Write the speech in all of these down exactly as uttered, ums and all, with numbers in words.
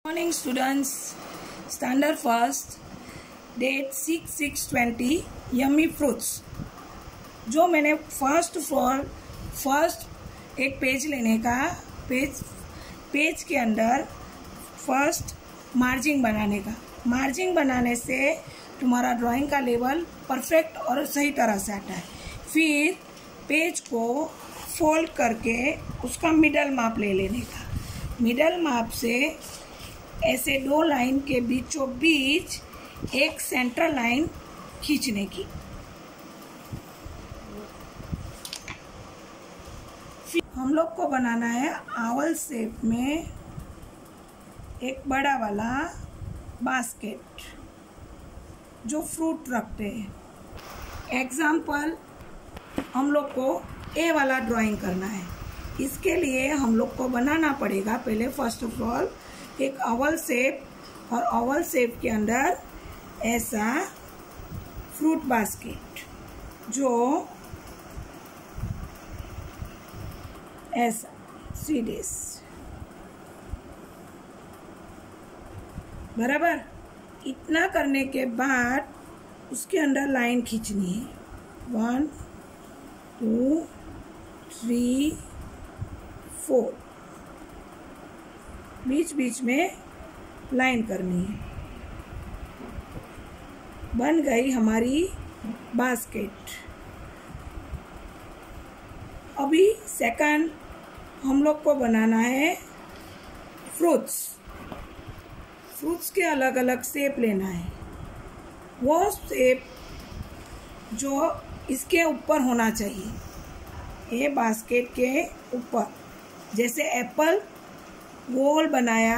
Morning students, standard first, date six six twenty, yummy fruits. जो मैंने first for first एक page लेने का, पेज पेज के अंदर फर्स्ट मार्जिंग बनाने का। मार्जिंग बनाने से तुम्हारा ड्राइंग का लेवल परफेक्ट और सही तरह से आता है। फिर पेज को फोल्ड करके उसका मिडल माप ले लेने का। मिडल माप से ऐसे दो लाइन के बीचों बीच एक सेंटर लाइन खींचने की। फिर हम लोग को बनाना है आवर शेप में एक बड़ा वाला बास्केट जो फ्रूट रखते हैं। एग्जाम्पल हम लोग को ए वाला ड्राइंग करना है। इसके लिए हम लोग को बनाना पड़ेगा पहले फर्स्ट ऑफ ऑल एक ओवल शेप, और ओवल शेप के अंदर ऐसा फ्रूट बास्केट जो ऐसा सीरीज बराबर। इतना करने के बाद उसके अंदर लाइन खींचनी है। वन टू थ्री फोर, बीच बीच में लाइन करनी है। बन गई हमारी बास्केट। अभी सेकंड हम लोग को बनाना है फ्रूट्स। फ्रूट्स के अलग अलग शेप लेना है। वो शेप जो इसके ऊपर होना चाहिए, ये बास्केट के ऊपर। जैसे एप्पल गोल बनाया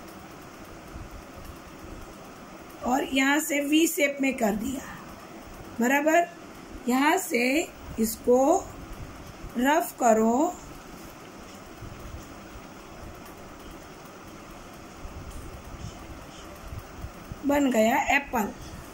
और यहाँ से वी शेप में कर दिया बराबर। यहाँ से इसको रफ करो, बन गया एप्पल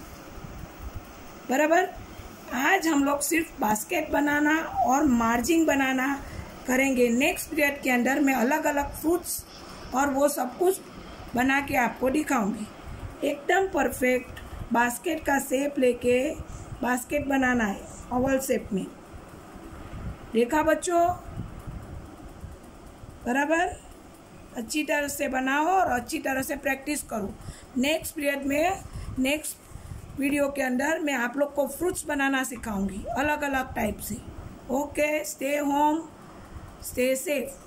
बराबर। आज हम लोग सिर्फ बास्केट बनाना और मार्जिंग बनाना करेंगे। नेक्स्ट पीरियड के अंदर मैं अलग अलग फ्रूट्स और वो सब कुछ बना के आपको दिखाऊंगी। एकदम परफेक्ट बास्केट का शेप लेके बास्केट बनाना है ओवल शेप में। देखा बच्चों बराबर। अच्छी तरह से बनाओ और अच्छी तरह से प्रैक्टिस करो। नेक्स्ट पीरियड में नेक्स्ट वीडियो के अंदर मैं आप लोग को फ्रूट्स बनाना सिखाऊंगी अलग अलग टाइप से। Okay, stay home, stay safe.